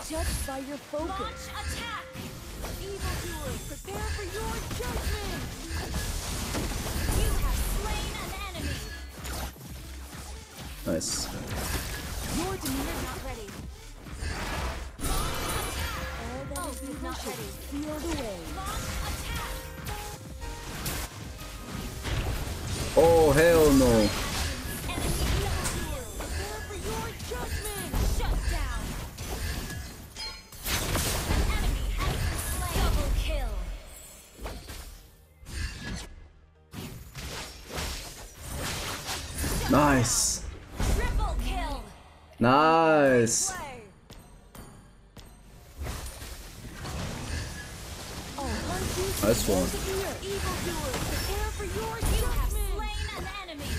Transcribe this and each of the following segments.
judged by your focus. Launch attack! Evildoers, prepare for your judgment! You have slain an enemy! Nice. Your demeanor Not ready. all that Oh, is he's evil not shall ready. be sealed away. Launch attack! Oh, hell no. Enemy evildoer! Prepare for your judgment! Shut down! Enemy has been slain! Double kill! Nice. Triple kill! Nice. Play! I'll hunt you to Nice the one. ends of the earth. Evildoers, prepare for your You have judgment! slain an enemy!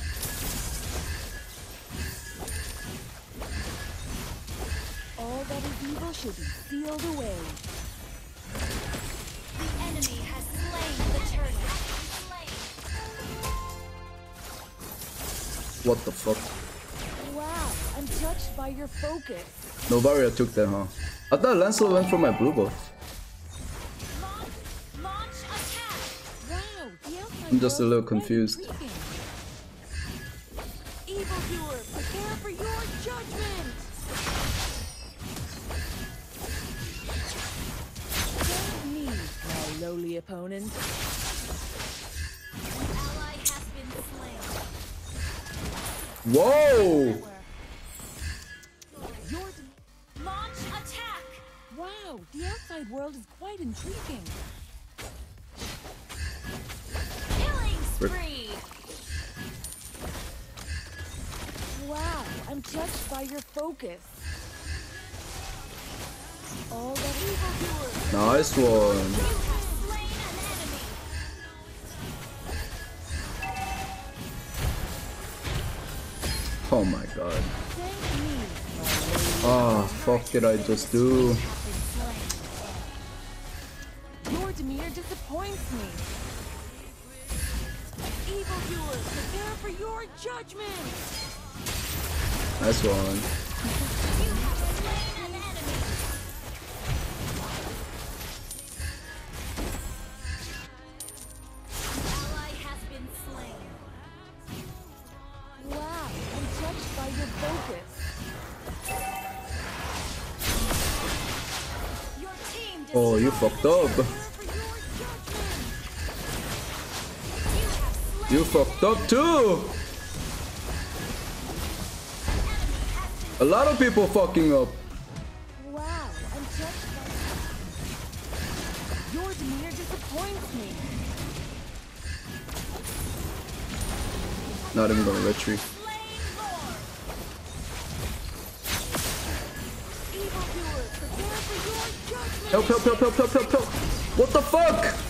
All that is evil shall be sealed away. The enemy has slain the turtle. What the fuck? Wow, I'm touched by your focus. No barrier took that, huh? I thought Lancelot went for my blue buff. Launch attack! Wow, the outside I'm just a world little is quite confused. intriguing. Evildoer, prepare for your judgment! Don't me, my lowly opponent. An ally has been slain. Whoa! Your Launch attack! wow, the outside world is quite intriguing. Killing spree! Wow, I'm touched by your focus. All that evildoers. Nice one. You have slain an enemy! Oh my god. Thank me, my lady. Ah, fuck did I just do? Have been slain. Your demeanor disappoints me. Evildoers, prepare for your judgment. Nice one. You have slain an enemy! An ally has been slain. Wow, I'm touched by your focus. Your team Oh, you destroyed fucked the up. turtle. You You have slain You fucked up too! A lot of people fucking up. wow, I'm touched by your demeanor disappoints me. Not even gonna retreat. slain Lord. Evildoers, prepare for your judgment. Help, help, help, help, help, help, help! What the fuck? Has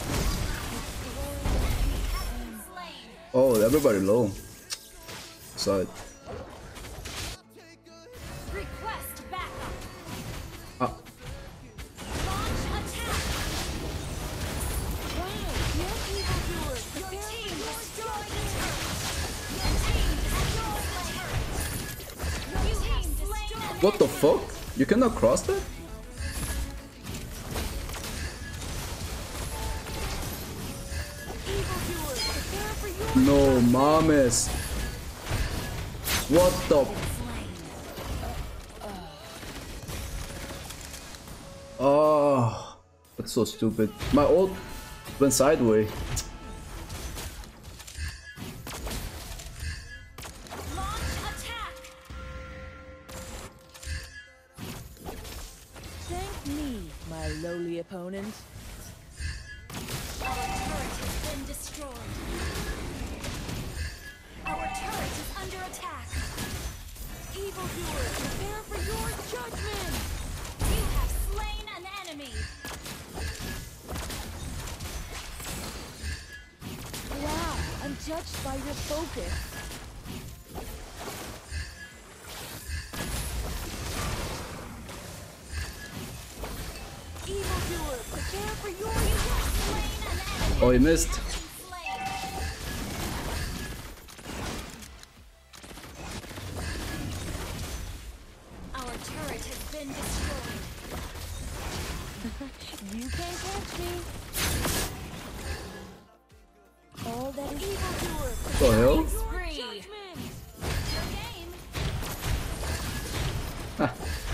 been slain. Oh, everybody low. Side. Request backup. Ah, Launch attack. Wow, yes, evildoers, Your prepare for team your destroyed the judgment. turret. Your team destroyed the turret. You have slain an what the fuck? You cannot cross that? Evildoers, prepare for your No, mames. What the? Oh, that's so stupid. My ult went sideways. launch attack. Thank me, my lowly opponent. Our turret has been destroyed. Our turret is under attack. Evildoers, prepare for your judgment. You have slain an enemy. Wow, I'm touched by your focus. Evildoers, prepare for your judgment. Oh, he missed. Slain. Our turret has been destroyed. You can't catch me. All that is evildoer. What the hell? Spree. Judgment. Your game. Ah,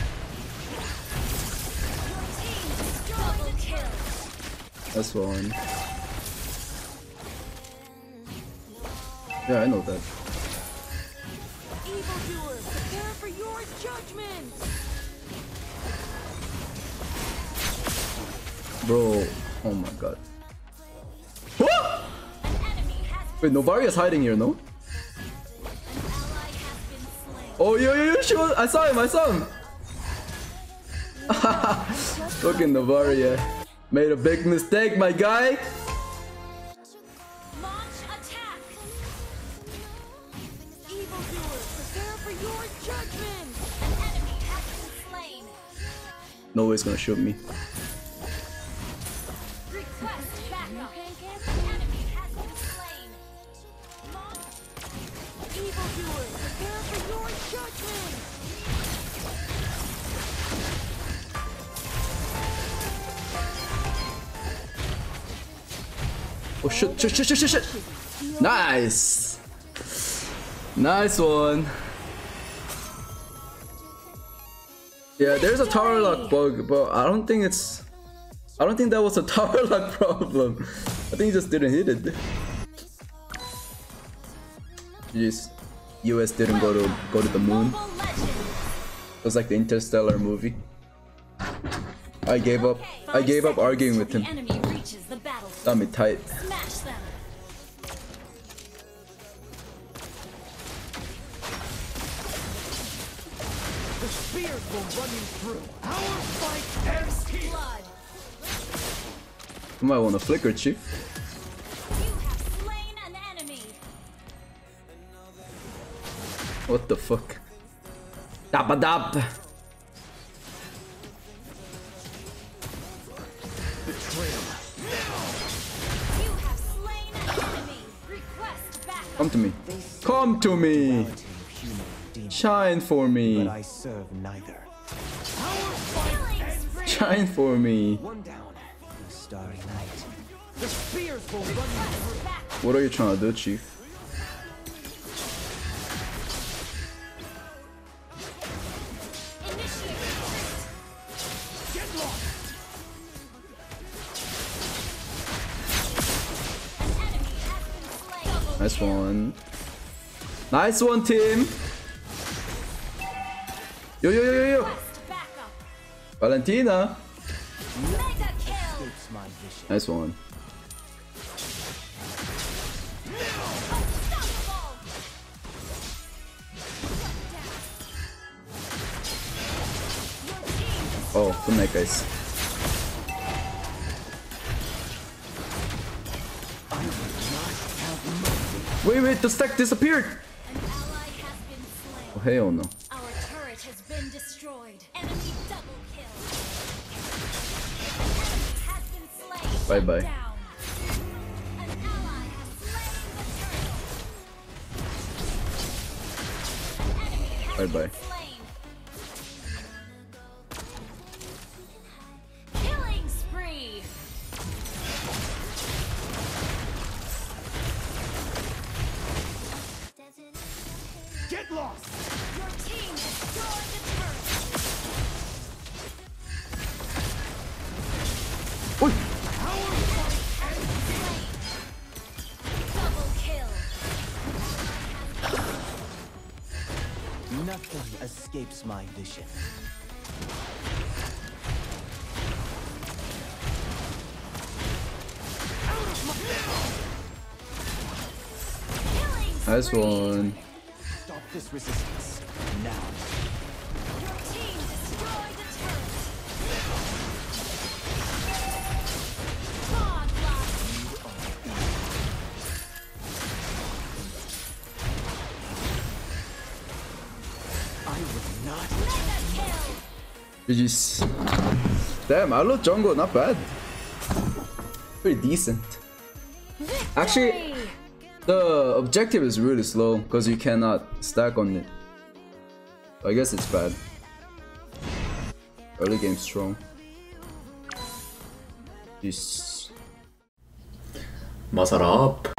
Double kill. that's one. Yeah, I know that. Evildoer, prepare for your judgment. Bro, oh my god. An enemy has been Wait, Novaria's hiding here, no? An ally has been slain. Oh, yo, she was, I saw him. Fucking Novaria. Made a big mistake, my guy. Launch attack. Evildoer, prepare for your judgment. An enemy has been slain. No way's gonna shoot me. Request backup. An enemy has been slain. Evildoer, prepare for your judgment. Oh shit. Nice. Nice one. Yeah, there's a tower lock bug, but I don't think that was a tower lock problem. I think he just didn't hit it. Jeez. US didn't go to the moon. Mobile legend. It was like the Interstellar movie. I gave up arguing with The him. enemy reaches the battlefield. Got me tight. Smash them. The spears will run you through. Our fight ends here. Blood. You might want to flicker, chief. You have slain an enemy. What the fuck? Dabadab. Betrayal. You have slain an enemy. Request backup. Come to me. Come to me. Reality of human demons. Shine for me. But I serve neither. Killing spree. Shine for me. One down. The starry night. The spears will run you through. Backup. What are you trying to do, chief? Initiate retreat. Get lost. An enemy has been slain. Double Nice kill. one. Nice one, team. Yo. Request backup. Valentina. Mega kill. Escapes my vision. Nice one. Unstoppable. Your team Oh, good night, guys. I will not have mercy. Wait, the stack disappeared. An ally has been slain. Oh, hell no. Our turret has been destroyed. Enemy double kill. An enemy has been slain. Bye-bye. Shut down. An ally has slain the turtle. An enemy has Bye-bye. been slain. Killing spree. Get lost. Your team destroyed the turret. Oi. Double kill. Nothing escapes my vision. Killing Nice spree. one. Stop this resistance. Now. Your team destroyed the turret. Godlike. I will not. Mega kill. GG's. Damn, Arlo jungle, not bad. Pretty decent. Actually, the objective is really slow because you cannot stack on it. I guess it's bad. Early game strong. Peace. Muscle up.